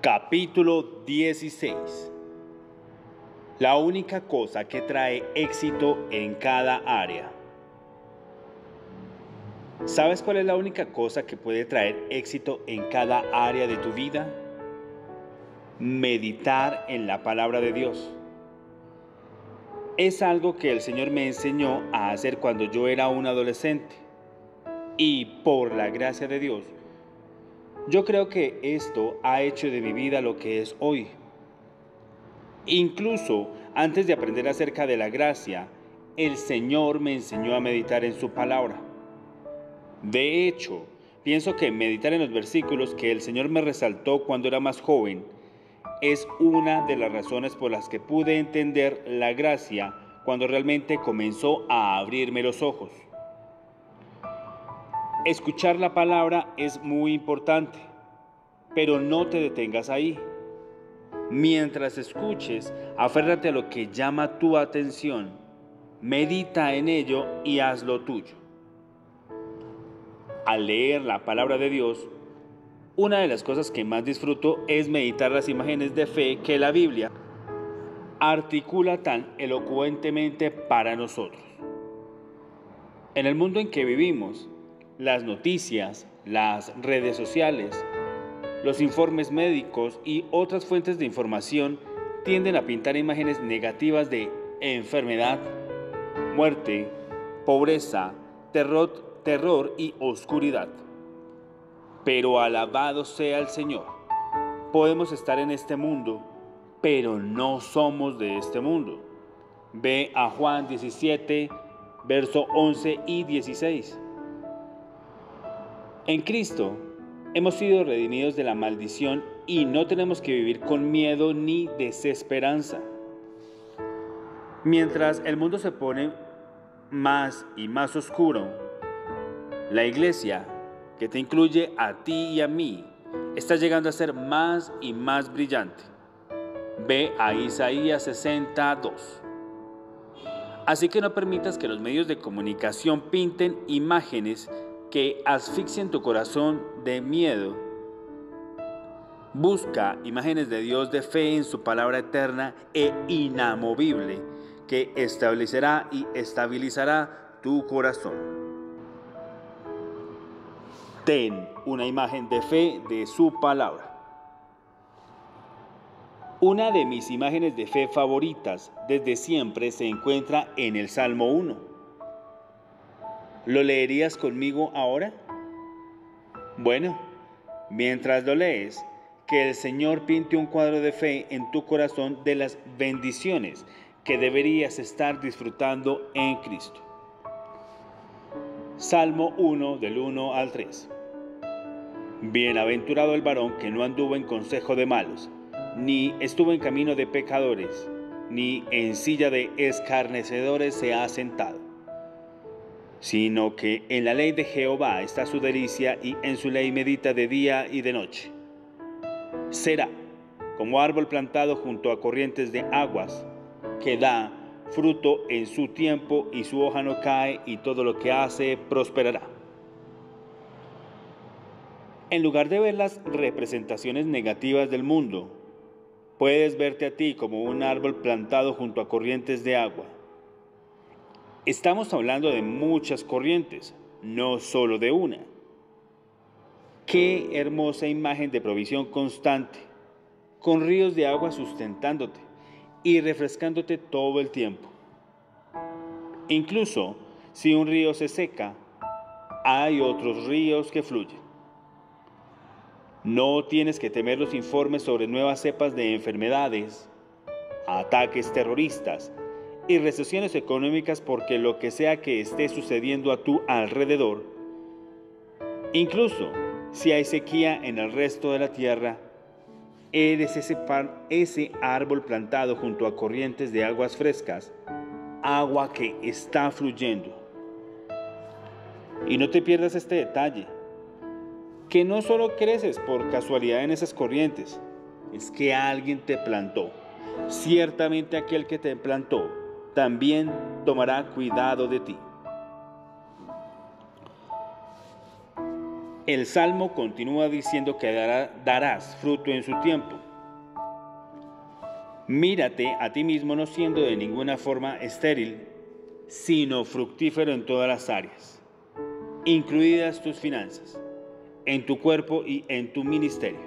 Capítulo 16. La única cosa que trae éxito en cada área. ¿Sabes cuál es la única cosa que puede traer éxito en cada área de tu vida? Meditar en la palabra de Dios. Es algo que el Señor me enseñó a hacer cuando yo era un adolescente. Y por la gracia de Dios, yo creo que esto ha hecho de mi vida lo que es hoy. Incluso antes de aprender acerca de la gracia, el Señor me enseñó a meditar en su palabra. De hecho, pienso que meditar en los versículos que el Señor me resaltó cuando era más joven es una de las razones por las que pude entender la gracia cuando realmente comenzó a abrirme los ojos. Escuchar la palabra es muy importante, pero no te detengas ahí. Mientras escuches, aférrate a lo que llama tu atención, medita en ello y hazlo tuyo. Al leer la palabra de Dios, una de las cosas que más disfruto es meditar las imágenes de fe que la Biblia articula tan elocuentemente para nosotros. En el mundo en que vivimos, las noticias, las redes sociales, los informes médicos y otras fuentes de información tienden a pintar imágenes negativas de enfermedad, muerte, pobreza, terror y oscuridad. Pero alabado sea el Señor. Podemos estar en este mundo, pero no somos de este mundo. Ve a Juan 17, verso 11 y 16. En Cristo hemos sido redimidos de la maldición y no tenemos que vivir con miedo ni desesperanza. Mientras el mundo se pone más y más oscuro, la iglesia, que te incluye a ti y a mí, está llegando a ser más y más brillante. Ve a Isaías 62. Así que no permitas que los medios de comunicación pinten imágenes que asfixien tu corazón de miedo. Busca imágenes de Dios de fe en su palabra eterna e inamovible que establecerá y estabilizará tu corazón. Ten una imagen de fe de su palabra. Una de mis imágenes de fe favoritas desde siempre se encuentra en el Salmo 1. ¿Lo leerías conmigo ahora? Bueno, mientras lo lees, que el Señor pinte un cuadro de fe en tu corazón de las bendiciones que deberías estar disfrutando en Cristo. Salmo 1, del 1 al 3. Bienaventurado el varón que no anduvo en consejo de malos, ni estuvo en camino de pecadores, ni en silla de escarnecedores se ha sentado, sino que en la ley de Jehová está su delicia y en su ley medita de día y de noche. Será como árbol plantado junto a corrientes de aguas, que da fruto en su tiempo y su hoja no cae y todo lo que hace prosperará. En lugar de ver las representaciones negativas del mundo, puedes verte a ti como un árbol plantado junto a corrientes de agua. Estamos hablando de muchas corrientes, no solo de una. Qué hermosa imagen de provisión constante, con ríos de agua sustentándote y refrescándote todo el tiempo. Incluso si un río se seca, hay otros ríos que fluyen. No tienes que temer los informes sobre nuevas cepas de enfermedades, ataques terroristas y recesiones económicas, porque lo que sea que esté sucediendo a tu alrededor, incluso si hay sequía en el resto de la tierra, eres ese árbol plantado junto a corrientes de aguas frescas, agua que está fluyendo. Y no te pierdas este detalle, que no solo creces por casualidad en esas corrientes, es que alguien te plantó. Ciertamente aquel que te plantó también tomará cuidado de ti. El Salmo continúa diciendo que darás fruto en su tiempo. Mírate a ti mismo no siendo de ninguna forma estéril, sino fructífero en todas las áreas, incluidas tus finanzas, en tu cuerpo y en tu ministerio.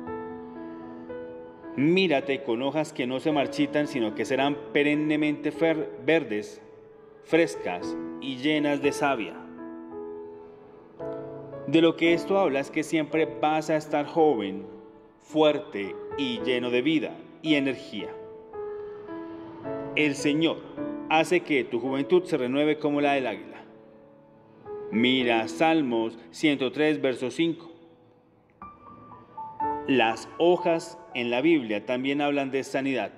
Mírate con hojas que no se marchitan, sino que serán perennemente verdes, frescas y llenas de savia. De lo que esto habla es que siempre vas a estar joven, fuerte y lleno de vida y energía. El Señor hace que tu juventud se renueve como la del águila. Mira Salmos 103, verso 5. Las hojas en la Biblia también hablan de sanidad.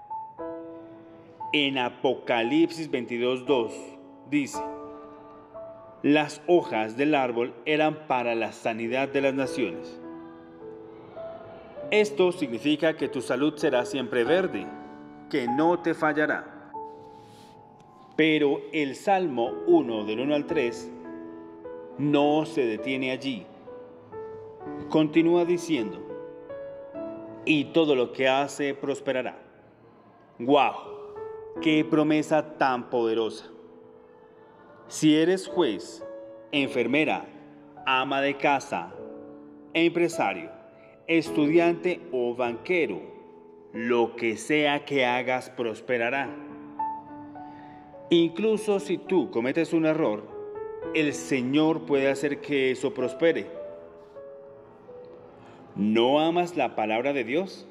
En Apocalipsis 22, 2 dice: las hojas del árbol eran para la sanidad de las naciones. Esto significa que tu salud será siempre verde, que no te fallará. Pero el Salmo 1, del 1 al 3, no se detiene allí. Continúa diciendo: y todo lo que hace prosperará. ¡Guau! ¡Qué promesa tan poderosa! Si eres juez, enfermera, ama de casa, empresario, estudiante o banquero, lo que sea que hagas prosperará. Incluso si tú cometes un error, el Señor puede hacer que eso prospere. ¿No amas la palabra de Dios?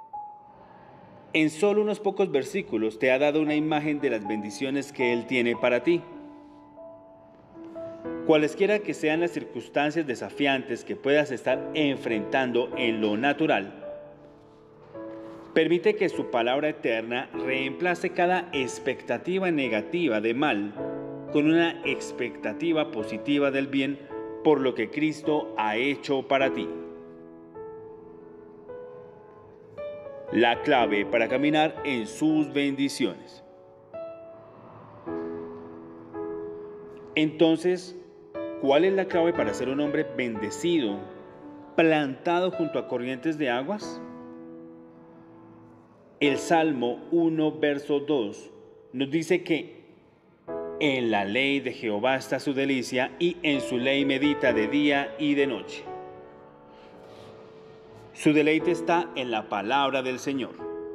En solo unos pocos versículos te ha dado una imagen de las bendiciones que Él tiene para ti. Cualesquiera que sean las circunstancias desafiantes que puedas estar enfrentando en lo natural, permite que su palabra eterna reemplace cada expectativa negativa de mal con una expectativa positiva del bien por lo que Cristo ha hecho para ti. La clave para caminar en sus bendiciones. Entonces, ¿cuál es la clave para ser un hombre bendecido, plantado junto a corrientes de aguas? El Salmo 1, verso 2 nos dice que en la ley de Jehová está su delicia y en su ley medita de día y de noche. Su deleite está en la palabra del Señor.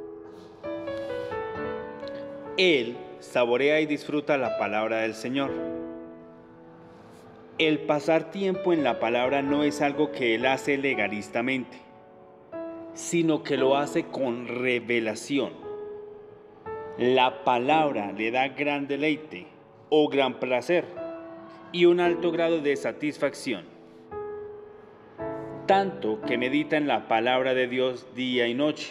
Él saborea y disfruta la palabra del Señor. El pasar tiempo en la palabra no es algo que él hace legalistamente, sino que lo hace con revelación. La palabra le da gran deleite o gran placer y un alto grado de satisfacción, tanto que medita en la palabra de Dios día y noche.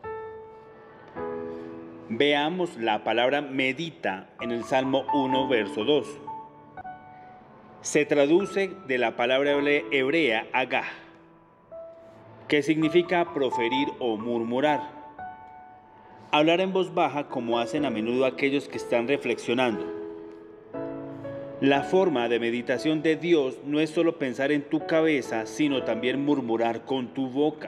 Veamos la palabra medita en el Salmo 1, verso 2. Se traduce de la palabra hebrea agah, que significa proferir o murmurar. Hablar en voz baja como hacen a menudo aquellos que están reflexionando. La forma de meditación de Dios no es solo pensar en tu cabeza, sino también murmurar con tu boca.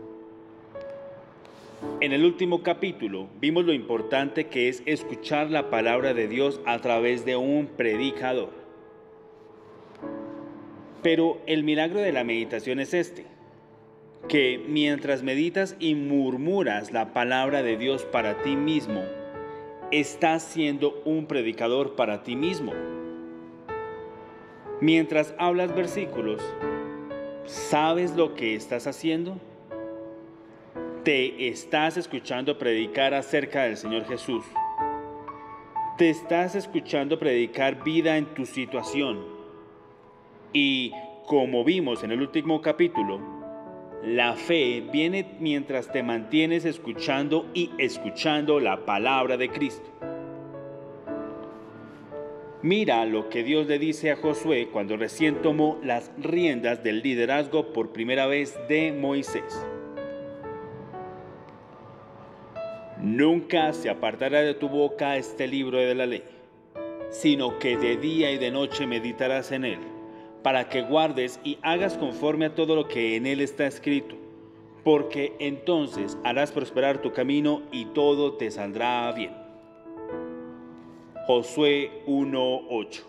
En el último capítulo vimos lo importante que es escuchar la palabra de Dios a través de un predicador. Pero el milagro de la meditación es este, que mientras meditas y murmuras la palabra de Dios para ti mismo, estás siendo un predicador para ti mismo. Mientras hablas versículos, ¿sabes lo que estás haciendo? Te estás escuchando predicar acerca del Señor Jesús. Te estás escuchando predicar vida en tu situación. Y como vimos en el último capítulo, la fe viene mientras te mantienes escuchando y escuchando la palabra de Cristo. Mira lo que Dios le dice a Josué cuando recién tomó las riendas del liderazgo por primera vez de Moisés. Nunca se apartará de tu boca este libro de la ley, sino que de día y de noche meditarás en él, para que guardes y hagas conforme a todo lo que en él está escrito, porque entonces harás prosperar tu camino y todo te saldrá bien. Josué 1:8.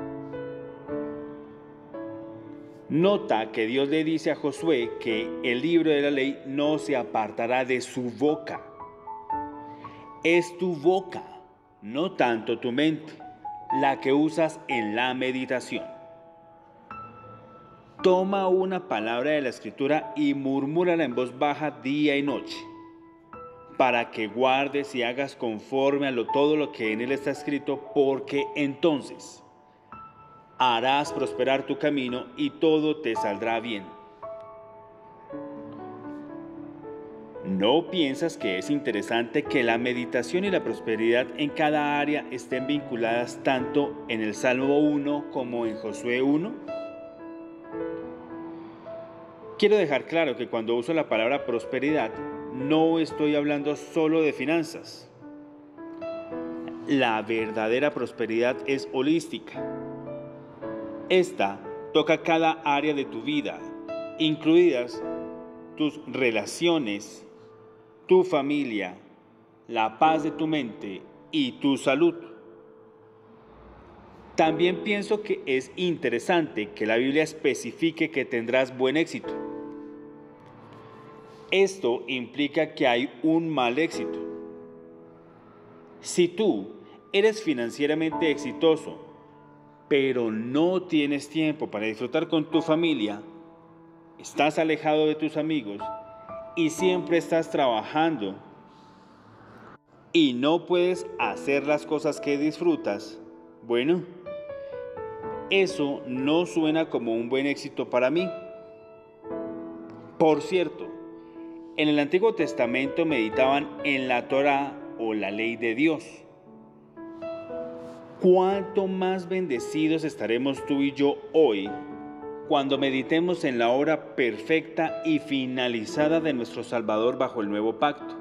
Nota que Dios le dice a Josué que el libro de la ley no se apartará de su boca. Es tu boca, no tanto tu mente, la que usas en la meditación. Toma una palabra de la Escritura y murmúrala en voz baja día y noche, para que guardes y hagas conforme a todo lo que en él está escrito, porque entonces harás prosperar tu camino y todo te saldrá bien. ¿No piensas que es interesante que la meditación y la prosperidad en cada área estén vinculadas tanto en el Salmo 1 como en Josué 1? Quiero dejar claro que cuando uso la palabra prosperidad, no estoy hablando solo de finanzas. La verdadera prosperidad es holística. Esta toca cada área de tu vida, incluidas tus relaciones, tu familia, la paz de tu mente y tu salud. También pienso que es interesante que la Biblia especifique que tendrás buen éxito. Esto implica que hay un mal éxito. Si tú eres financieramente exitoso, pero no tienes tiempo para disfrutar con tu familia, estás alejado de tus amigos y siempre estás trabajando y no puedes hacer las cosas que disfrutas, bueno, eso no suena como un buen éxito para mí. Por cierto, en el Antiguo Testamento meditaban en la Torá o la ley de Dios. ¿Cuánto más bendecidos estaremos tú y yo hoy cuando meditemos en la obra perfecta y finalizada de nuestro Salvador bajo el nuevo pacto?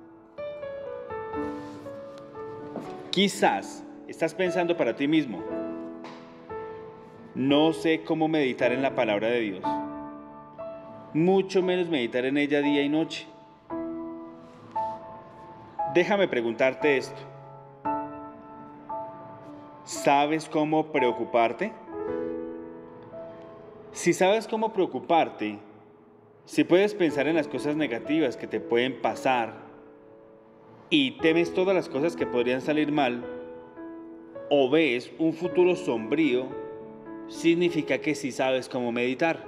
Quizás estás pensando para ti mismo, no sé cómo meditar en la palabra de Dios, mucho menos meditar en ella día y noche. Déjame preguntarte esto. ¿Sabes cómo preocuparte? Si sabes cómo preocuparte, si puedes pensar en las cosas negativas que te pueden pasar y temes todas las cosas que podrían salir mal, o ves un futuro sombrío, significa que sí sabes cómo meditar.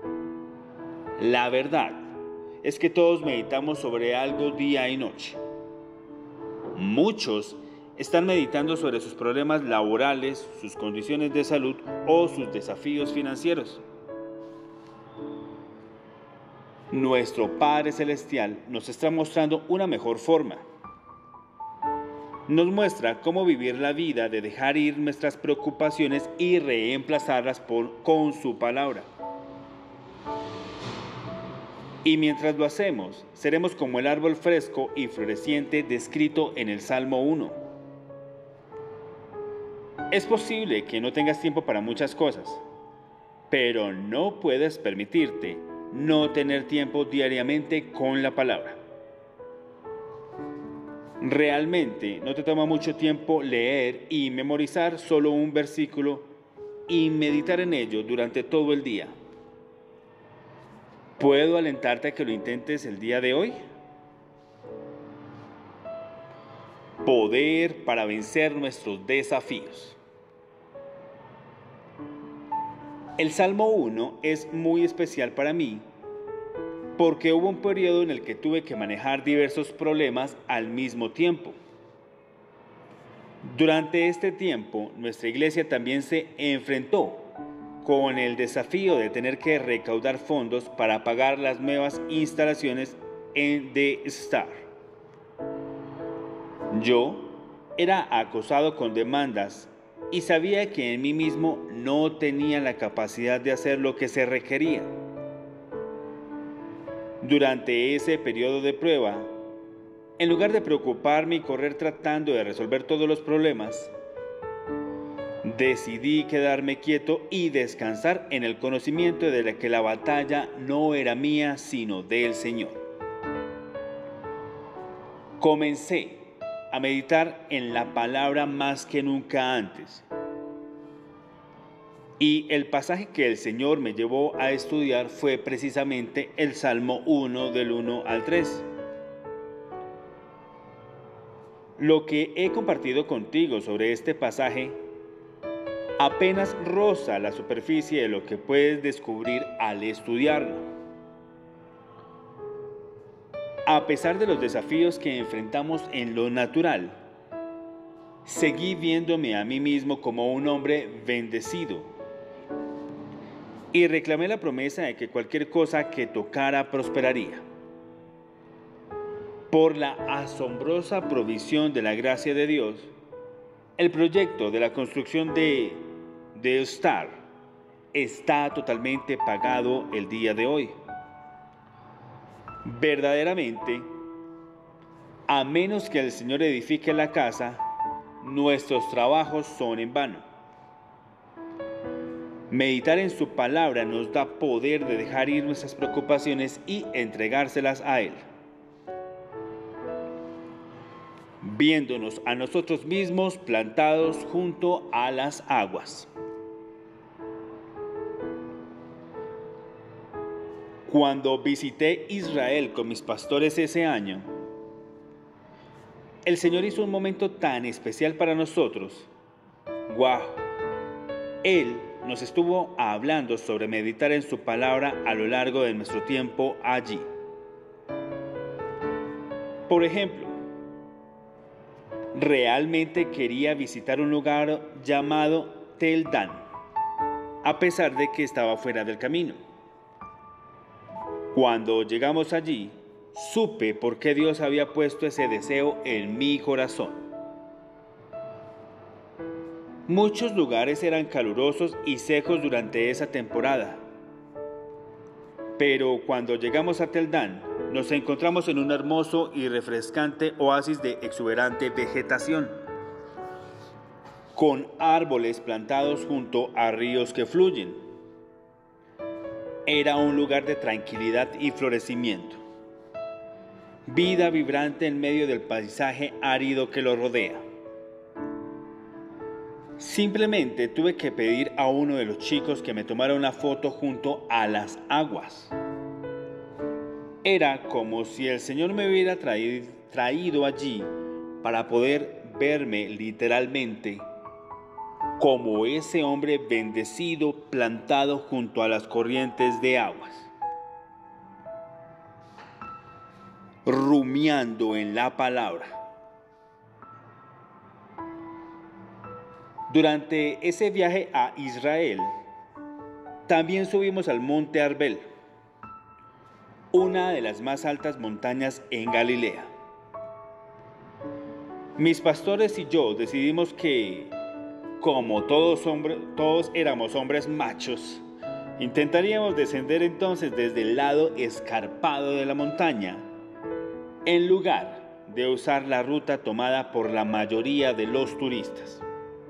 La verdad es que todos meditamos sobre algo día y noche. Muchos están meditando sobre sus problemas laborales, sus condiciones de salud o sus desafíos financieros. Nuestro Padre Celestial nos está mostrando una mejor forma. Nos muestra cómo vivir la vida de dejar ir nuestras preocupaciones y reemplazarlas con su palabra. Y mientras lo hacemos, seremos como el árbol fresco y floreciente descrito en el Salmo 1. Es posible que no tengas tiempo para muchas cosas, pero no puedes permitirte no tener tiempo diariamente con la palabra. Realmente no te toma mucho tiempo leer y memorizar solo un versículo y meditar en ello durante todo el día. ¿Puedo alentarte a que lo intentes el día de hoy? Poder para vencer nuestros desafíos. El Salmo 1 es muy especial para mí porque hubo un periodo en el que tuve que manejar diversos problemas al mismo tiempo. Durante este tiempo, nuestra iglesia también se enfrentó con el desafío de tener que recaudar fondos para pagar las nuevas instalaciones en The Star. Yo era acosado con demandas y sabía que en mí mismo no tenía la capacidad de hacer lo que se requería. Durante ese periodo de prueba, en lugar de preocuparme y correr tratando de resolver todos los problemas, Decidí quedarme quieto y descansar en el conocimiento de que la batalla no era mía, sino del Señor. Comencé a meditar en la palabra más que nunca antes. Y el pasaje que el Señor me llevó a estudiar fue precisamente el Salmo 1 del 1 al 3. Lo que he compartido contigo sobre este pasaje apenas roza la superficie de lo que puedes descubrir al estudiarlo. A pesar de los desafíos que enfrentamos en lo natural, seguí viéndome a mí mismo como un hombre bendecido y reclamé la promesa de que cualquier cosa que tocara prosperaría. Por la asombrosa provisión de la gracia de Dios, el proyecto de la construcción de Star está totalmente pagado el día de hoy. Verdaderamente, a menos que el Señor edifique la casa, nuestros trabajos son en vano. Meditar en su palabra nos da poder de dejar ir nuestras preocupaciones y entregárselas a Él, viéndonos a nosotros mismos plantados junto a las aguas. Cuando visité Israel con mis pastores ese año, el Señor hizo un momento tan especial para nosotros. ¡Guau! Él nos estuvo hablando sobre meditar en su palabra a lo largo de nuestro tiempo allí. Por ejemplo, realmente quería visitar un lugar llamado Tel Dan, a pesar de que estaba fuera del camino. Cuando llegamos allí, supe por qué Dios había puesto ese deseo en mi corazón. Muchos lugares eran calurosos y secos durante esa temporada. Pero cuando llegamos a Tel Dan, nos encontramos en un hermoso y refrescante oasis de exuberante vegetación, con árboles plantados junto a ríos que fluyen. Era un lugar de tranquilidad y florecimiento. Vida vibrante en medio del paisaje árido que lo rodea. Simplemente tuve que pedir a uno de los chicos que me tomara una foto junto a las aguas. Era como si el Señor me hubiera traído allí para poder verme literalmente como ese hombre bendecido plantado junto a las corrientes de aguas, rumiando en la palabra. Durante ese viaje a Israel, también subimos al monte Arbel, una de las más altas montañas en Galilea. Mis pastores y yo decidimos que, como todos éramos hombres machos, intentaríamos descender entonces desde el lado escarpado de la montaña, en lugar de usar la ruta tomada por la mayoría de los turistas.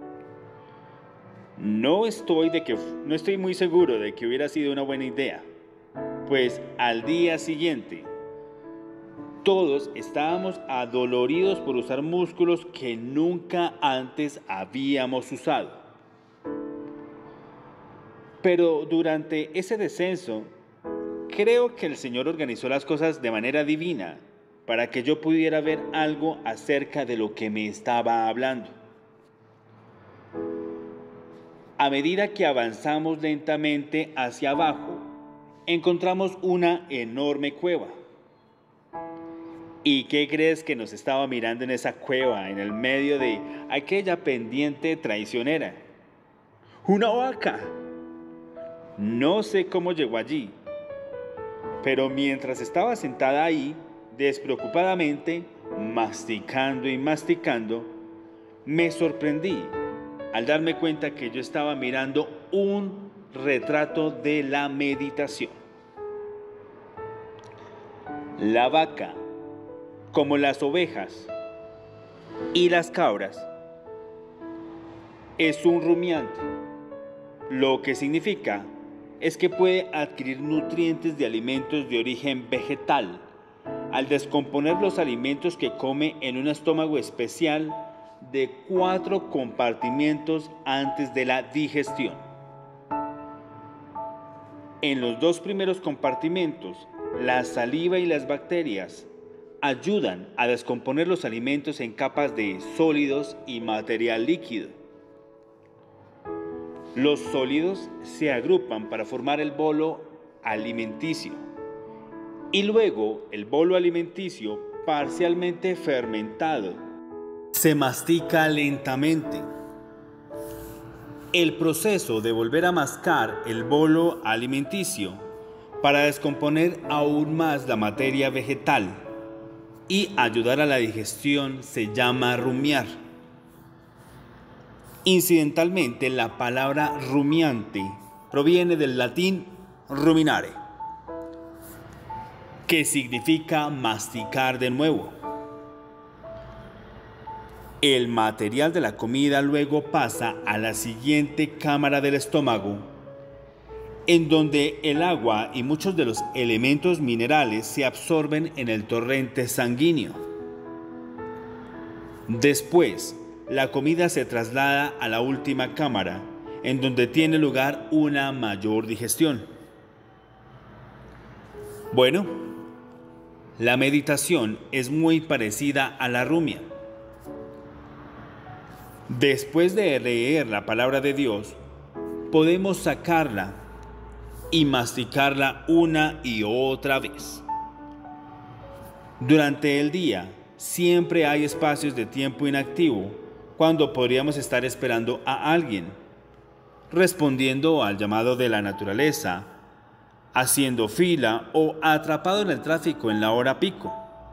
No estoy muy seguro de que hubiera sido una buena idea, pues al día siguiente todos estábamos adoloridos por usar músculos que nunca antes habíamos usado. Pero durante ese descenso, creo que el Señor organizó las cosas de manera divina para que yo pudiera ver algo acerca de lo que me estaba hablando. A medida que avanzamos lentamente hacia abajo, encontramos una enorme cueva. ¿Y qué crees que nos estaba mirando en esa cueva, en el medio de aquella pendiente traicionera? ¡Una vaca! No sé cómo llegó allí, pero mientras estaba sentada ahí, despreocupadamente, masticando y masticando, me sorprendí al darme cuenta que yo estaba mirando un retrato de la meditación. La vaca, como las ovejas y las cabras, es un rumiante, lo que significa es que puede adquirir nutrientes de alimentos de origen vegetal al descomponer los alimentos que come en un estómago especial de 4 compartimientos antes de la digestión. En los 2 primeros compartimentos, la saliva y las bacterias ayudan a descomponer los alimentos en capas de sólidos y material líquido. Los sólidos se agrupan para formar el bolo alimenticio y luego el bolo alimenticio parcialmente fermentado se mastica lentamente. El proceso de volver a mascar el bolo alimenticio para descomponer aún más la materia vegetal y ayudar a la digestión se llama rumiar. Incidentalmente, la palabra rumiante proviene del latín ruminare, que significa masticar de nuevo. El material de la comida luego pasa a la siguiente cámara del estómago, en donde el agua y muchos de los elementos minerales se absorben en el torrente sanguíneo. Después, la comida se traslada a la última cámara, en donde tiene lugar una mayor digestión. Bueno, la meditación es muy parecida a la rumia. Después de leer la palabra de Dios, podemos sacarla y masticarla una y otra vez. Durante el día, siempre hay espacios de tiempo inactivo cuando podríamos estar esperando a alguien, respondiendo al llamado de la naturaleza, haciendo fila o atrapado en el tráfico en la hora pico.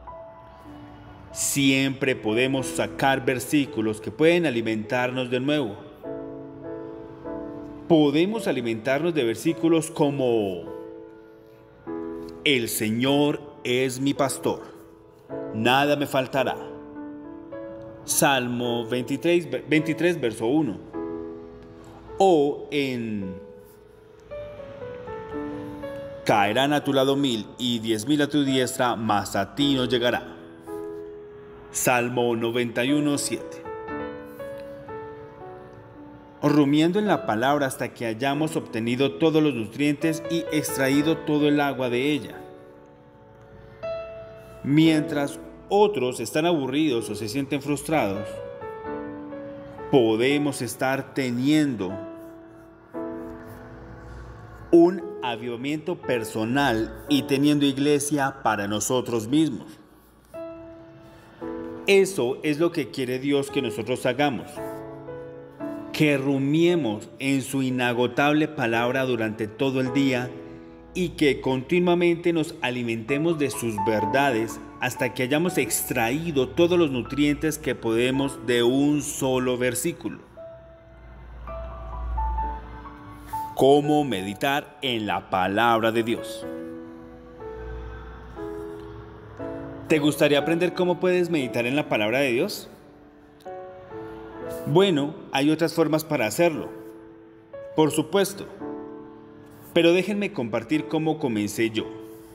Siempre podemos sacar versículos que pueden alimentarnos de nuevo. Podemos alimentarnos de versículos como: el Señor es mi pastor, nada me faltará. Salmo 23, verso 1. O en: caerán a tu lado 1000 y 10,000 a tu diestra, mas a ti no llegará. Salmo 91, 7. Rumiando en la palabra hasta que hayamos obtenido todos los nutrientes y extraído todo el agua de ella. Mientras otros están aburridos o se sienten frustrados, podemos estar teniendo un avivamiento personal y teniendo iglesia para nosotros mismos. Eso es lo que quiere Dios que nosotros hagamos, que rumiemos en su inagotable palabra durante todo el día y que continuamente nos alimentemos de sus verdades hasta que hayamos extraído todos los nutrientes que podemos de un solo versículo. ¿Cómo meditar en la palabra de Dios? ¿Te gustaría aprender cómo puedes meditar en la palabra de Dios? Bueno, hay otras formas para hacerlo, por supuesto, pero déjenme compartir cómo comencé yo.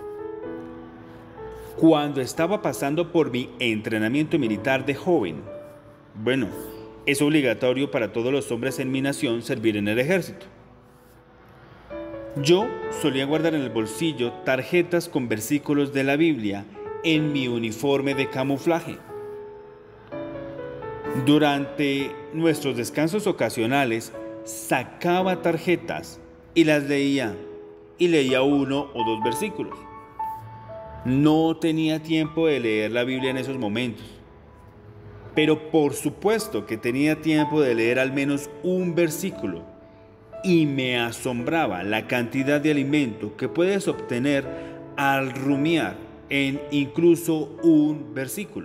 Cuando estaba pasando por mi entrenamiento militar de joven, bueno, es obligatorio para todos los hombres en mi nación servir en el ejército. Yo solía guardar en el bolsillo tarjetas con versículos de la Biblia en mi uniforme de camuflaje. Durante nuestros descansos ocasionales, sacaba tarjetas y las leía, y leía 1 o 2 versículos. No tenía tiempo de leer la Biblia en esos momentos, pero por supuesto que tenía tiempo de leer al menos un versículo, y me asombraba la cantidad de alimento que puedes obtener al rumiar en incluso un versículo.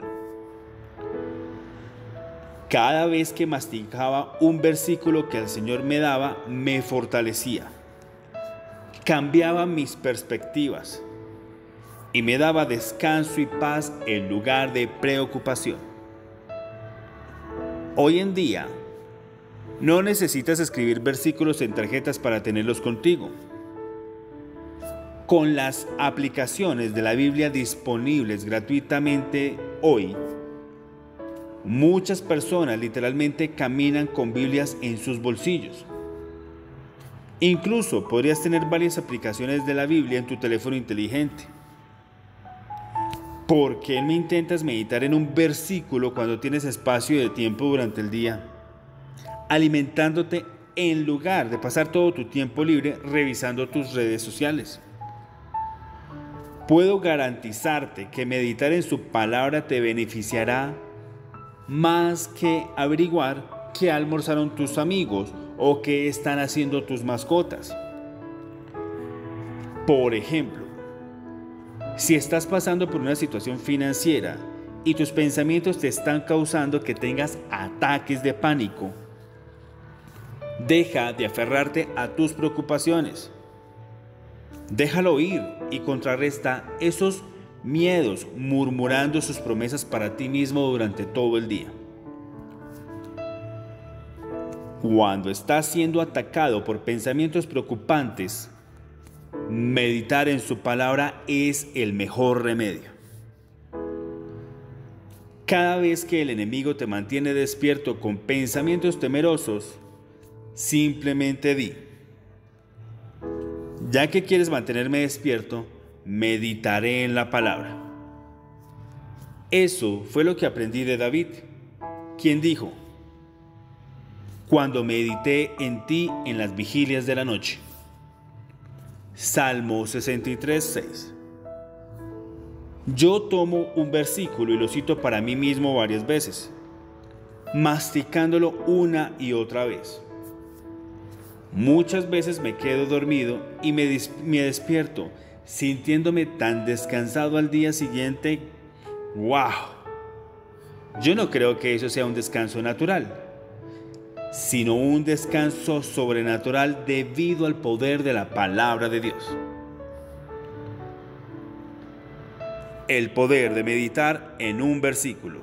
Cada vez que masticaba un versículo que el Señor me daba, me fortalecía, cambiaba mis perspectivas y me daba descanso y paz en lugar de preocupación. Hoy en día, No necesitas escribir versículos en tarjetas para tenerlos contigo. Con las aplicaciones de la Biblia disponibles gratuitamente hoy, muchas personas literalmente caminan con Biblias en sus bolsillos. Incluso podrías tener varias aplicaciones de la Biblia en tu teléfono inteligente. ¿Por qué no intentas meditar en un versículo cuando tienes espacio de tiempo durante el día, alimentándote en lugar de pasar todo tu tiempo libre revisando tus redes sociales? Puedo garantizarte que meditar en su palabra te beneficiará más que averiguar qué almorzaron tus amigos o qué están haciendo tus mascotas. Por ejemplo, si estás pasando por una situación financiera y tus pensamientos te están causando que tengas ataques de pánico, deja de aferrarte a tus preocupaciones. Déjalo ir y contrarresta esos miedos murmurando sus promesas para ti mismo durante todo el día. Cuando estás siendo atacado por pensamientos preocupantes, meditar en su palabra es el mejor remedio. Cada vez que el enemigo te mantiene despierto con pensamientos temerosos, simplemente di: ya que quieres mantenerme despierto, meditaré en la palabra. Eso fue lo que aprendí de David, quien dijo: cuando medité en ti en las vigilias de la noche. Salmo 63:6. Yo tomo un versículo y lo cito para mí mismo varias veces, masticándolo una y otra vez. Muchas veces me quedo dormido y me despierto sintiéndome tan descansado al día siguiente. ¡Wow! Yo no creo que eso sea un descanso natural, sino un descanso sobrenatural debido al poder de la palabra de Dios. El poder de meditar en un versículo.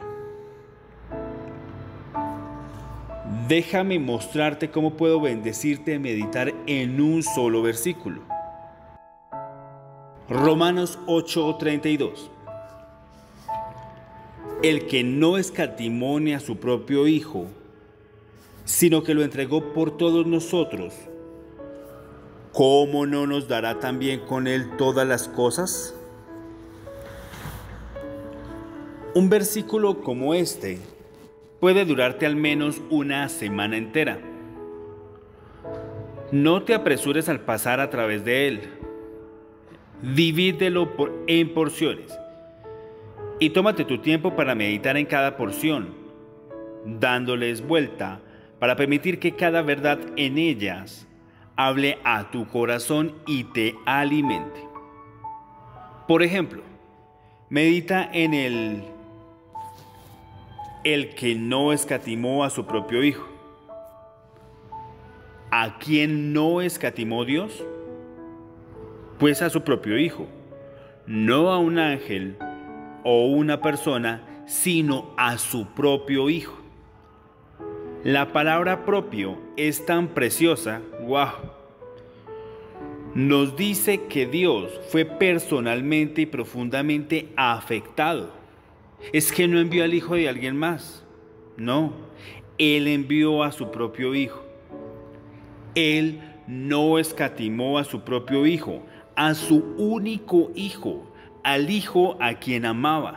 Déjame mostrarte cómo puedo bendecirte a meditar en un solo versículo. Romanos 8:32. El que no escatimó a su propio Hijo, sino que lo entregó por todos nosotros, ¿cómo no nos dará también con él todas las cosas? Un versículo como este puede durarte al menos una semana entera. No te apresures al pasar a través de él. Divídelo en porciones y tómate tu tiempo para meditar en cada porción, dándoles vuelta para permitir que cada verdad en ellas hable a tu corazón y te alimente. Por ejemplo, medita en el que no escatimó a su propio Hijo. ¿A quién no escatimó Dios? Pues a su propio Hijo, no a un ángel o una persona, sino a su propio Hijo. La palabra propio es tan preciosa, ¡wow! Nos dice que Dios fue personalmente y profundamente afectado. Es que no envió al Hijo de alguien más. No, Él envió a su propio Hijo. Él no escatimó a su propio Hijo, a su único Hijo, al Hijo a quien amaba.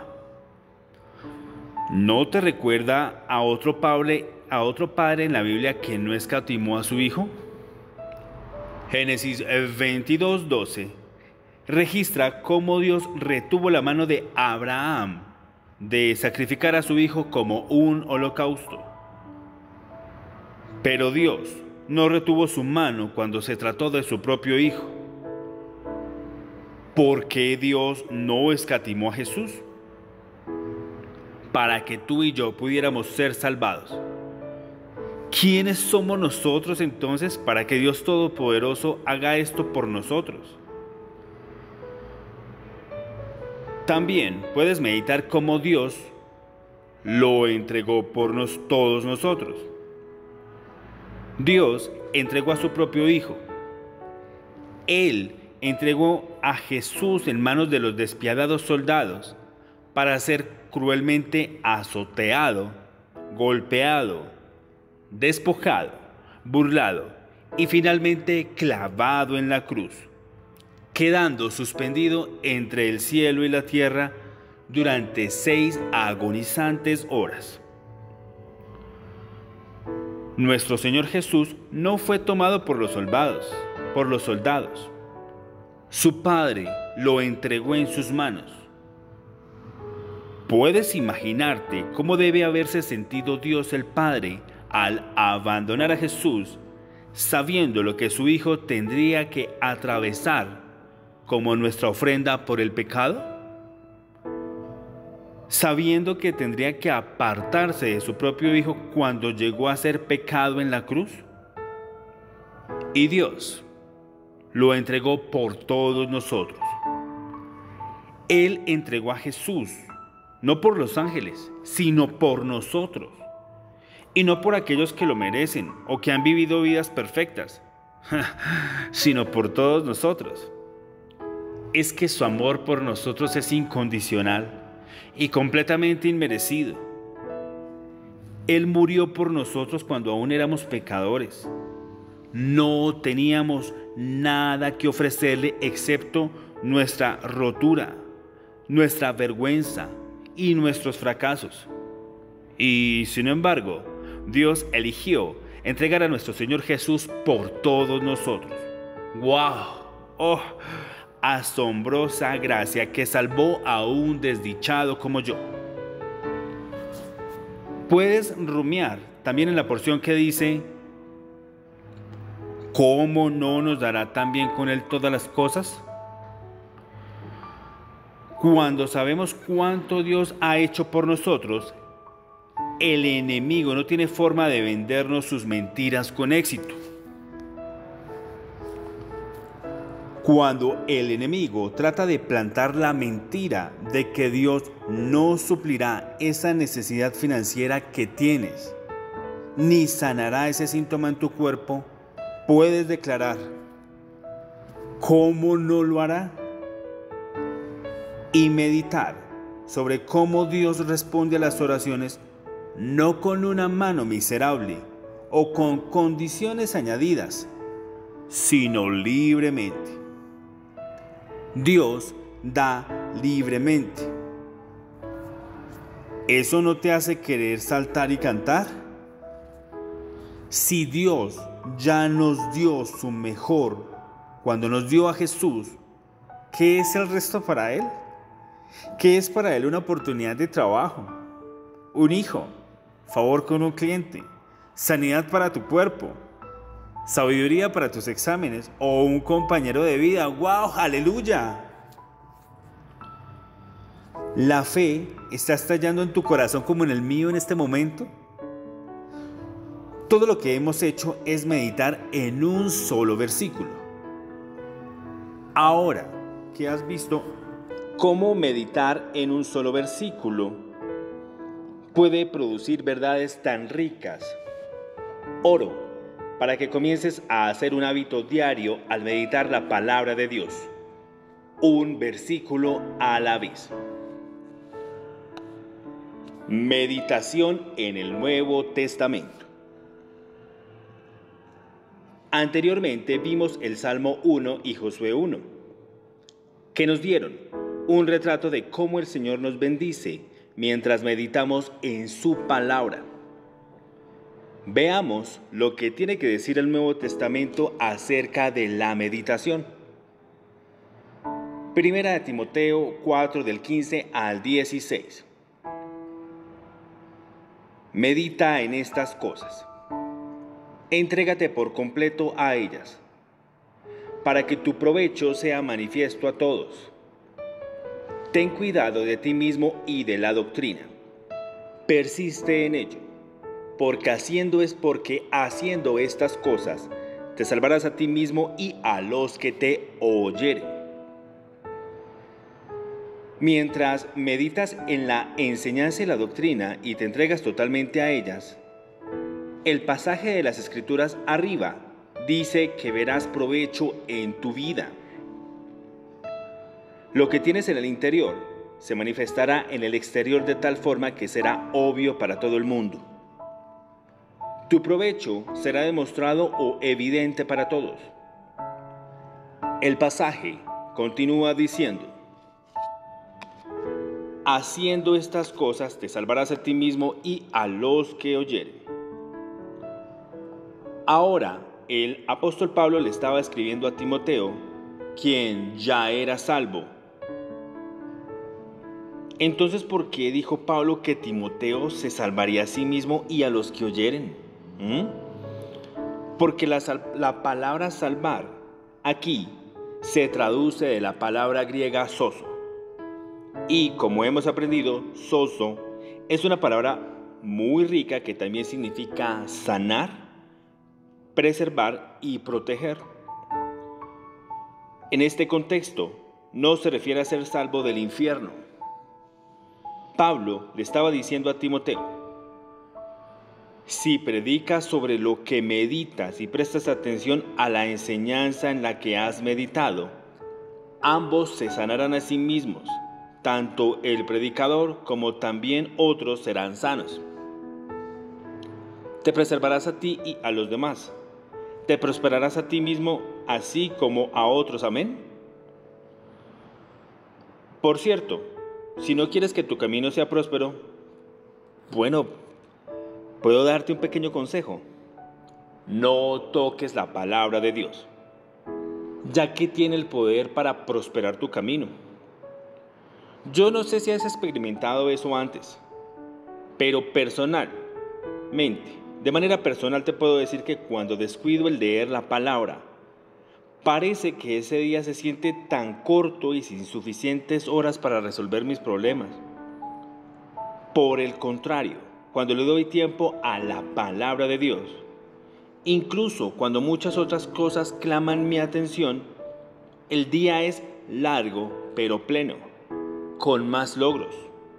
¿No te recuerda a otro padre en la Biblia que no escatimó a su Hijo? Génesis 22:12 registra cómo Dios retuvo la mano de Abraham de sacrificar a su hijo como un holocausto. Pero Dios no retuvo su mano cuando se trató de su propio hijo. ¿Por qué Dios no escatimó a Jesús? Para que tú y yo pudiéramos ser salvados. ¿Quiénes somos nosotros entonces para que Dios Todopoderoso haga esto por nosotros? También puedes meditar cómo Dios lo entregó por todos nosotros. Dios entregó a su propio Hijo. Él entregó a Jesús en manos de los despiadados soldados para ser cruelmente azoteado, golpeado, despojado, burlado y finalmente clavado en la cruz, quedando suspendido entre el cielo y la tierra durante 6 agonizantes horas. Nuestro Señor Jesús no fue tomado por los soldados. Su Padre lo entregó en sus manos. ¿Puedes imaginarte cómo debe haberse sentido Dios el Padre al abandonar a Jesús, sabiendo lo que su Hijo tendría que atravesar como nuestra ofrenda por el pecado? Sabiendo que tendría que apartarse de su propio Hijo cuando llegó a ser pecado en la cruz. Y Dios lo entregó por todos nosotros. Él entregó a Jesús, no por los ángeles, sino por nosotros. Y no por aquellos que lo merecen o que han vivido vidas perfectas, sino por todos nosotros. Es que su amor por nosotros es incondicional y completamente inmerecido. Él murió por nosotros cuando aún éramos pecadores. No teníamos nada que ofrecerle excepto nuestra rotura, nuestra vergüenza y nuestros fracasos. Y sin embargo, Dios eligió entregar a nuestro Señor Jesús por todos nosotros. ¡Wow! ¡Oh! Asombrosa gracia que salvó a un desdichado como yo. Puedes rumiar también en la porción que dice: ¿cómo no nos dará también con Él todas las cosas? Cuando sabemos cuánto Dios ha hecho por nosotros, el enemigo no tiene forma de vendernos sus mentiras con éxito. Cuando el enemigo trata de plantar la mentira de que Dios no suplirá esa necesidad financiera que tienes, ni sanará ese síntoma en tu cuerpo, puedes declarar: ¿cómo no lo hará? Y meditar sobre cómo Dios responde a las oraciones, no con una mano miserable o con condiciones añadidas, sino libremente. Dios da libremente. ¿Eso no te hace querer saltar y cantar? Si Dios ya nos dio su mejor cuando nos dio a Jesús, ¿qué es el resto para Él? ¿Qué es para Él una oportunidad de trabajo, un hijo, favor con un cliente, sanidad para tu cuerpo, sabiduría para tus exámenes o un compañero de vida? ¡Wow! ¡Aleluya! ¿La fe está estallando en tu corazón como en el mío en este momento? Todo lo que hemos hecho es meditar en un solo versículo. Ahora que has visto cómo meditar en un solo versículo puede producir verdades tan ricas, oro para que comiences a hacer un hábito diario al meditar la palabra de Dios, un versículo a la vez. Meditación en el Nuevo Testamento. Anteriormente vimos el Salmo 1 y Josué 1, que nos dieron un retrato de cómo el Señor nos bendice mientras meditamos en su palabra. Veamos lo que tiene que decir el Nuevo Testamento acerca de la meditación. Primera de Timoteo 4 del 15 al 16. Medita en estas cosas. Entrégate por completo a ellas, para que tu provecho sea manifiesto a todos. Ten cuidado de ti mismo y de la doctrina. Persiste en ello, porque haciendo estas cosas, te salvarás a ti mismo y a los que te oyeren. Mientras meditas en la enseñanza y la doctrina y te entregas totalmente a ellas, El pasaje de las Escrituras arriba dice que verás provecho en tu vida. Lo que tienes en el interior se manifestará en el exterior de tal forma que será obvio para todo el mundo. Tu provecho será demostrado o evidente para todos. El pasaje continúa diciendo: haciendo estas cosas te salvarás a ti mismo y a los que oyeren. Ahora, el apóstol Pablo le estaba escribiendo a Timoteo, quien ya era salvo. Entonces, ¿por qué dijo Pablo que Timoteo se salvaría a sí mismo y a los que oyeren? Porque la palabra salvar aquí se traduce de la palabra griega sozo. Y como hemos aprendido, sozo es una palabra muy rica que también significa sanar, preservar y proteger. En este contexto, no se refiere a ser salvo del infierno. Pablo le estaba diciendo a Timoteo: si predicas sobre lo que meditas y prestas atención a la enseñanza en la que has meditado, ambos se sanarán a sí mismos, tanto el predicador como también otros serán sanos. Te preservarás a ti y a los demás. Te prosperarás a ti mismo, así como a otros. Amén. Por cierto, si no quieres que tu camino sea próspero, bueno, puedo darte un pequeño consejo. No toques la palabra de Dios, ya que tiene el poder para prosperar tu camino. Yo no sé si has experimentado eso antes, pero de manera personal te puedo decir que cuando descuido el leer la palabra, parece que ese día se siente tan corto y sin suficientes horas para resolver mis problemas. Por el contrario, cuando le doy tiempo a la palabra de Dios, incluso cuando muchas otras cosas claman mi atención, el día es largo pero pleno, con más logros.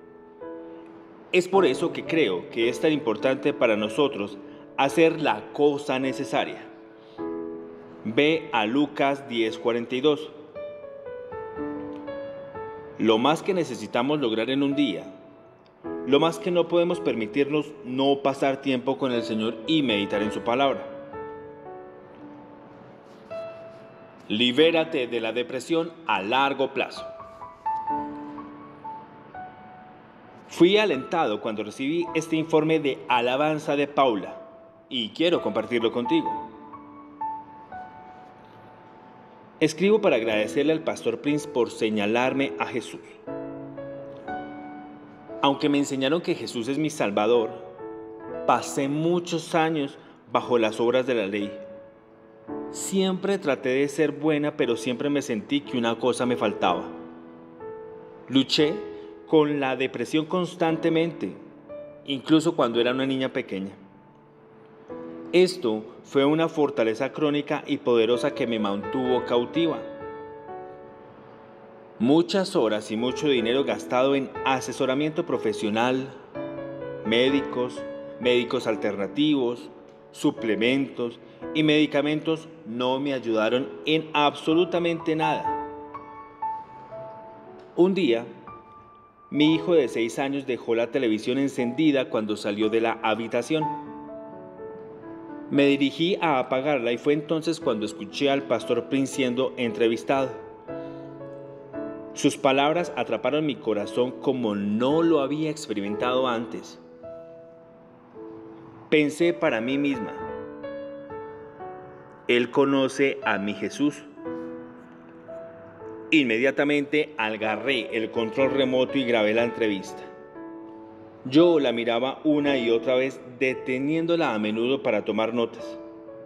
Es por eso que creo que es tan importante para nosotros hacer la cosa necesaria. Ve a Lucas 10:42. Lo más que necesitamos lograr en un día, lo más que no podemos permitirnos no pasar tiempo con el Señor y meditar en su palabra. Libérate de la depresión a largo plazo. Fui alentado cuando recibí este informe de alabanza de Paula y quiero compartirlo contigo. Escribo para agradecerle al pastor Prince por señalarme a Jesús. Aunque me enseñaron que Jesús es mi Salvador, pasé muchos años bajo las obras de la ley. Siempre traté de ser buena, pero siempre me sentí que una cosa me faltaba. Luché con la depresión constantemente, incluso cuando era una niña pequeña. Esto fue una fortaleza crónica y poderosa que me mantuvo cautiva. Muchas horas y mucho dinero gastado en asesoramiento profesional, médicos alternativos, suplementos y medicamentos no me ayudaron en absolutamente nada. Un día, mi hijo de 6 años dejó la televisión encendida cuando salió de la habitación. Me dirigí a apagarla y fue entonces cuando escuché al pastor Prince siendo entrevistado. Sus palabras atraparon mi corazón como no lo había experimentado antes. Pensé para mí misma: Él conoce a mi Jesús. Inmediatamente agarré el control remoto y grabé la entrevista. Yo la miraba una y otra vez, deteniéndola a menudo para tomar notas.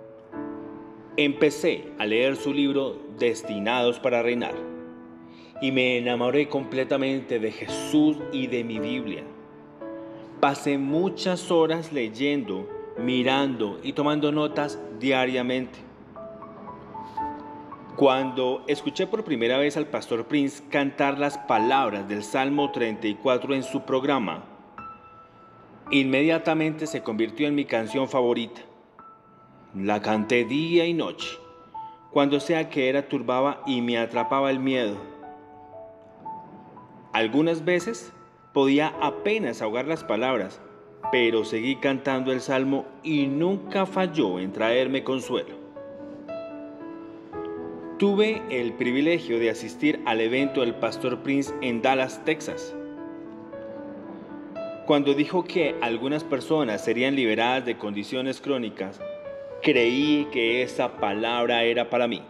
Empecé a leer su libro Destinados para Reinar y me enamoré completamente de Jesús y de mi Biblia. Pasé muchas horas leyendo, mirando y tomando notas diariamente. Cuando escuché por primera vez al pastor Prince cantar las palabras del Salmo 34 en su programa, Inmediatamente se convirtió en mi canción favorita. La canté día y noche, cuando sea que era turbaba y me atrapaba el miedo. Algunas veces podía apenas ahogar las palabras, pero seguí cantando el salmo y nunca falló en traerme consuelo. Tuve el privilegio de asistir al evento del Pastor Prince en Dallas, Texas. Cuando dijo que algunas personas serían liberadas de condiciones crónicas, creí que esa palabra era para mí.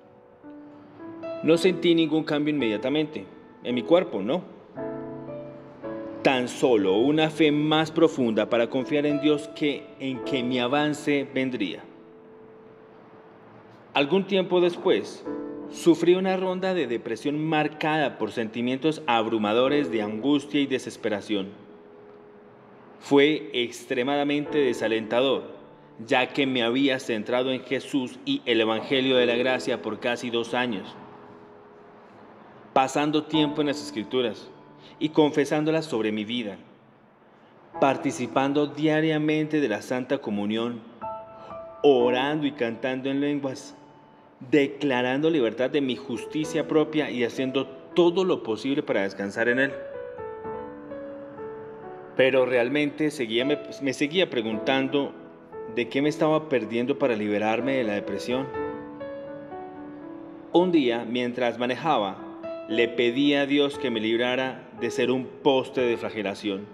No sentí ningún cambio inmediatamente, en mi cuerpo, no. Tan solo una fe más profunda para confiar en Dios en que mi avance vendría. Algún tiempo después, sufrí una ronda de depresión marcada por sentimientos abrumadores de angustia y desesperación. Fue extremadamente desalentador, ya que me había centrado en Jesús y el Evangelio de la Gracia por casi 2 años, pasando tiempo en las Escrituras y confesándolas sobre mi vida, participando diariamente de la Santa Comunión, orando y cantando en lenguas, declarando libertad de mi justicia propia y haciendo todo lo posible para descansar en Él. Pero realmente me seguía preguntando de qué me estaba perdiendo para liberarme de la depresión. Un día, mientras manejaba, le pedí a Dios que me librara de ser un poste de flagelación.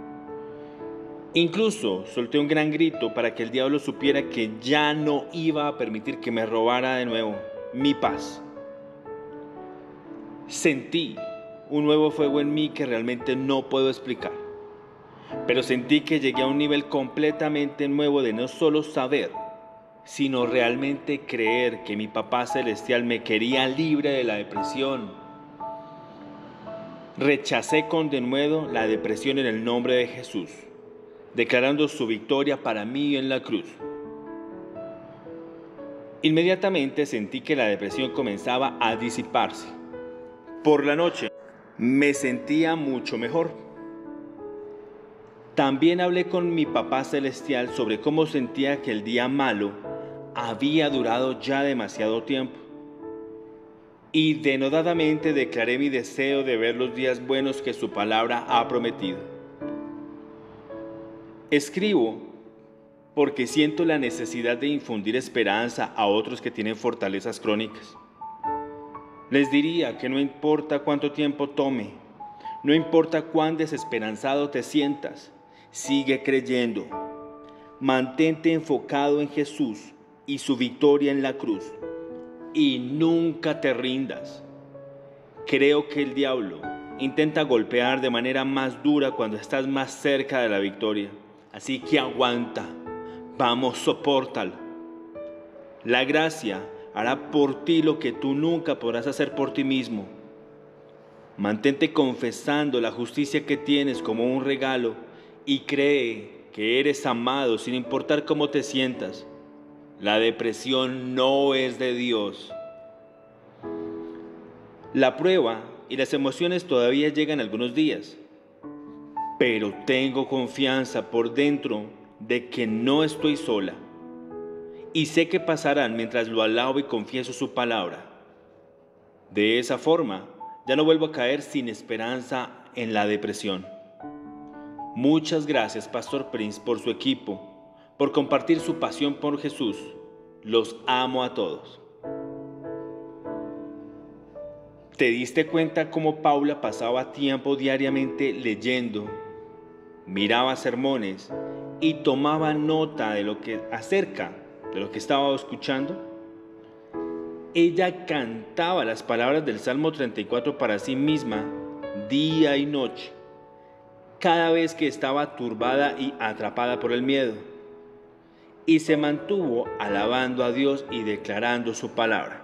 Incluso solté un gran grito para que el diablo supiera que ya no iba a permitir que me robara de nuevo mi paz. Sentí un nuevo fuego en mí que realmente no puedo explicar, pero sentí que llegué a un nivel completamente nuevo de no solo saber, sino realmente creer que mi Papá Celestial me quería libre de la depresión. Rechacé con denuedo la depresión en el nombre de Jesús, declarando su victoria para mí en la cruz. Inmediatamente sentí que la depresión comenzaba a disiparse. Por la noche me sentía mucho mejor. También hablé con mi Papá Celestial sobre cómo sentía que el día malo había durado ya demasiado tiempo. Y denodadamente declaré mi deseo de ver los días buenos que su palabra ha prometido. Escribo porque siento la necesidad de infundir esperanza a otros que tienen fortalezas crónicas. Les diría que no importa cuánto tiempo tome, no importa cuán desesperanzado te sientas, sigue creyendo. Mantente enfocado en Jesús y su victoria en la cruz. Y nunca te rindas. Creo que el diablo intenta golpear de manera más dura cuando estás más cerca de la victoria. Así que aguanta. Vamos, sopórtalo. La gracia hará por ti lo que tú nunca podrás hacer por ti mismo. Mantente confesando la justicia que tienes como un regalo y cree que eres amado sin importar cómo te sientas. La depresión no es de Dios. La prueba y las emociones todavía llegan algunos días, pero tengo confianza por dentro de que no estoy sola y sé que pasarán mientras lo alabo y confieso su palabra. De esa forma, ya no vuelvo a caer sin esperanza en la depresión. Muchas gracias, Pastor Prince, por su equipo, por compartir su pasión por Jesús. Los amo a todos. ¿Te diste cuenta cómo Paula pasaba tiempo diariamente leyendo, miraba sermones y tomaba nota acerca de lo que estaba escuchando? Ella cantaba las palabras del Salmo 34 para sí misma, día y noche, cada vez que estaba turbada y atrapada por el miedo, y se mantuvo alabando a Dios y declarando su palabra.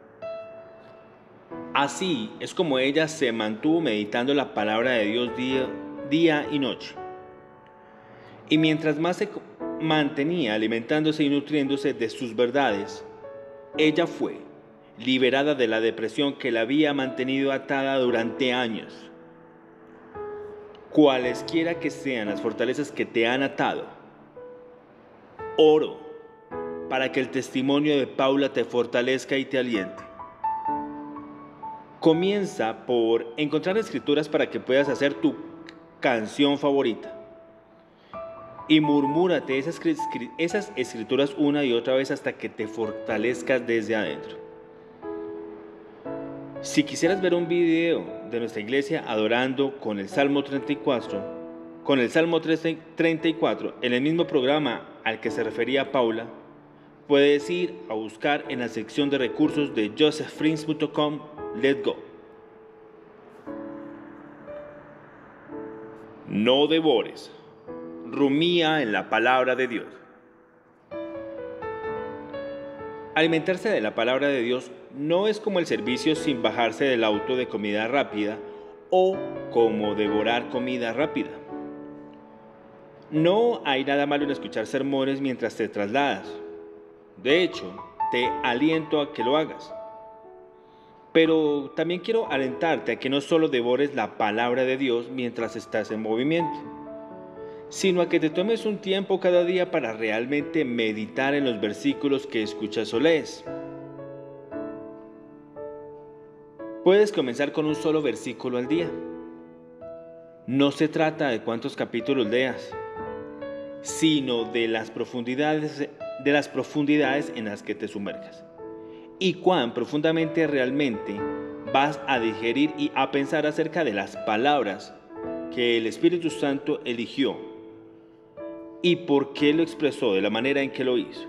Así es como ella se mantuvo meditando la palabra de Dios día y noche. Y mientras más se mantenía alimentándose y nutriéndose de sus verdades, ella fue liberada de la depresión que la había mantenido atada durante años. cualesquiera que sean las fortalezas que te han atado. Oro para que el testimonio de Paula te fortalezca y te aliente. Comienza por encontrar escrituras para que puedas hacer tu canción favorita. Y murmúrate esas escrituras una y otra vez hasta que te fortalezcas desde adentro. Si quisieras ver un video de nuestra iglesia adorando con el Salmo 34, en el mismo programa al que se refería Paula, puedes ir a buscar en la sección de recursos de josephfriends.com. Let's go. No devores. Rumía en la palabra de Dios. Alimentarse de la palabra de Dios no es como el servicio sin bajarse del auto de comida rápida o como devorar comida rápida. No hay nada malo en escuchar sermones mientras te trasladas. De hecho, te aliento a que lo hagas. Pero también quiero alentarte a que no solo devores la palabra de Dios mientras estás en movimiento, sino a que te tomes un tiempo cada día para realmente meditar en los versículos que escuchas o lees. Puedes comenzar con un solo versículo al día. No se trata de cuántos capítulos leas, sino de las profundidades en las que te sumerjas y cuán profundamente realmente vas a digerir y a pensar acerca de las palabras que el Espíritu Santo eligió y por qué lo expresó de la manera en que lo hizo.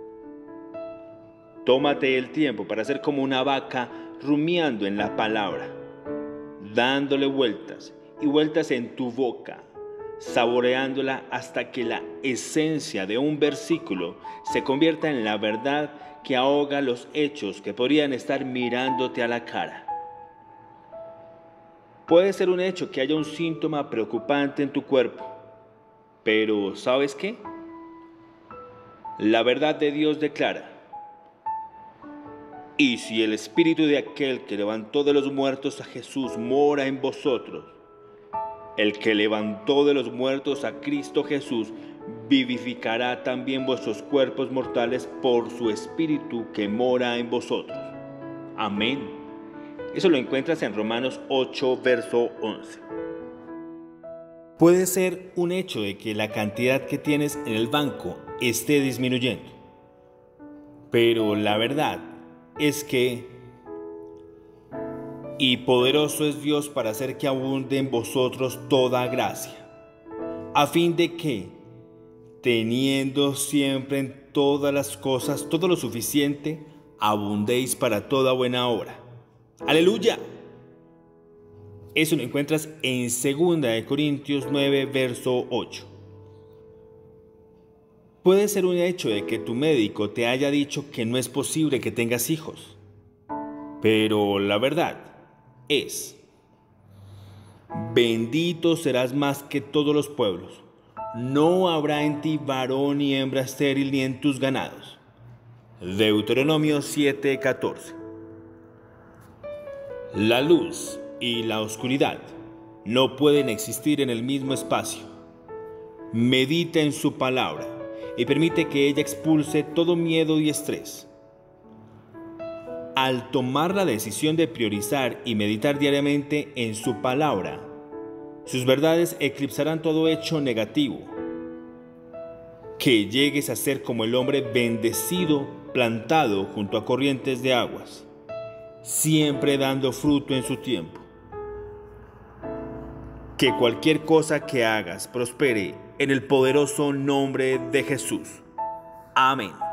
Tómate el tiempo para ser como una vaca rumiando en la palabra, dándole vueltas y vueltas en tu boca, saboreándola hasta que la esencia de un versículo se convierta en la verdad que ahoga los hechos que podrían estar mirándote a la cara. Puede ser un hecho que haya un síntoma preocupante en tu cuerpo, pero ¿sabes qué? La verdad de Dios declara: y si el espíritu de aquel que levantó de los muertos a Jesús mora en vosotros, el que levantó de los muertos a Cristo Jesús vivificará también vuestros cuerpos mortales por su espíritu que mora en vosotros. Amén. Eso lo encuentras en Romanos 8, verso 11. Puede ser un hecho de que la cantidad que tienes en el banco esté disminuyendo, pero la verdad es que y poderoso es Dios para hacer que abunde en vosotros toda gracia, a fin de que, teniendo siempre en todas las cosas todo lo suficiente, abundéis para toda buena obra. ¡Aleluya! Eso lo encuentras en 2 Corintios 9, verso 8. Puede ser un hecho de que tu médico te haya dicho que no es posible que tengas hijos, pero la verdad es: bendito serás más que todos los pueblos. No habrá en ti varón ni hembra estéril ni en tus ganados. Deuteronomio 7:14. La luz y la oscuridad no pueden existir en el mismo espacio. Medita en su palabra y permite que ella expulse todo miedo y estrés. Al tomar la decisión de priorizar y meditar diariamente en su palabra, sus verdades eclipsarán todo hecho negativo. Que llegues a ser como el hombre bendecido plantado junto a corrientes de aguas, siempre dando fruto en su tiempo. Que cualquier cosa que hagas prospere en el poderoso nombre de Jesús. Amén.